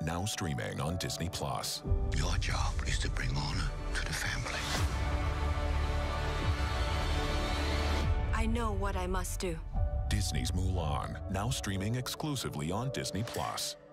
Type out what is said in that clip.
now streaming on Disney+. Your job is to bring honor to the family. I know what I must do. Disney's Mulan, now streaming exclusively on Disney+.